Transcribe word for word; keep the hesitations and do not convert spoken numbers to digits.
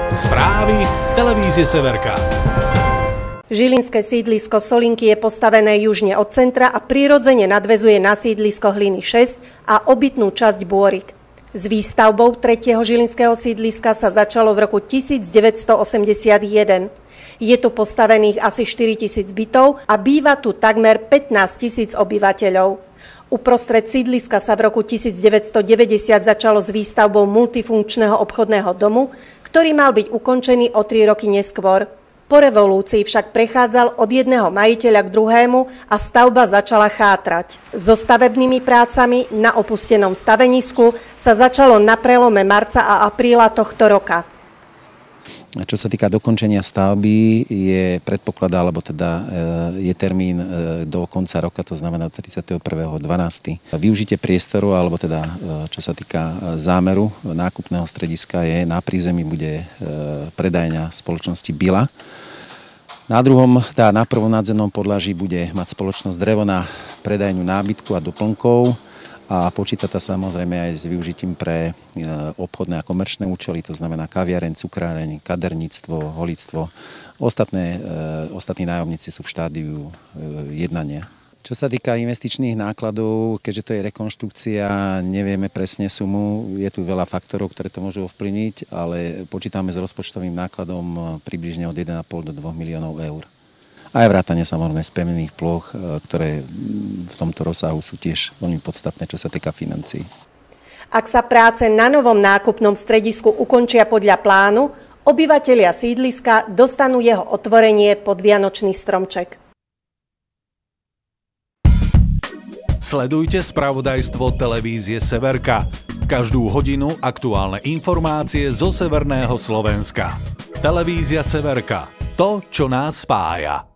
Správy televízie Severka. Žilinské sídlisko Solinky je postavené južne od centra a prirodzene nadväzuje na sídlisko Hliny šesť a obytnú časť Bôrik. S výstavbou tretieho žilinského sídliska sa začalo v roku devätnásťstoosemdesiatjeden. Je tu postavených asi štyritisíc bytov a býva tu takmer pätnásťtisíc obyvateľov. Uprostred sídliska sa v roku devätnásťstodeväťdesiat začalo s výstavbou multifunkčného obchodného domu, ktorý mal byť ukončený o tri roky neskôr. Po revolúcii však prechádzal od jedného majiteľa k druhému a stavba začala chátrať. So stavebnými prácami na opustenom stavenisku sa začalo na prelome marca a apríla tohto roka. Čo sa týka dokončenia stavby, je predpoklad, alebo teda je termín do konca roka, to znamená tridsiateho prvého decembra. Využitie priestoru, alebo teda čo sa týka zámeru nákupného strediska, je na prízemí bude predajňa spoločnosti Bila. Na druhom, tá na prvom nadzemnom podlaží bude mať spoločnosť Drevo na predajňu nábytku a doplnkov a počíta sa samozrejme aj s využitím pre obchodné a komerčné účely, to znamená kaviareň, cukráreň, kaderníctvo, holictvo. Ostatné, ostatní nájomníci sú v štádiu jednania. Čo sa týka investičných nákladov, keďže to je rekonštrukcia, nevieme presne sumu, je tu veľa faktorov, ktoré to môžu ovplyvniť, ale počítame s rozpočtovým nákladom približne od jeden a pol do dvoch miliónov eur. Aj vrátane samozrejme spevnených ploch, ktoré v tomto rozsahu sú tiež veľmi podstatné, čo sa týka financií. Ak sa práce na novom nákupnom stredisku ukončia podľa plánu, obyvatelia sídliska dostanú jeho otvorenie pod vianočný stromček. Sledujte spravodajstvo televízie Severka. Každú hodinu aktuálne informácie zo severného Slovenska. Televízia Severka. To, čo nás spája.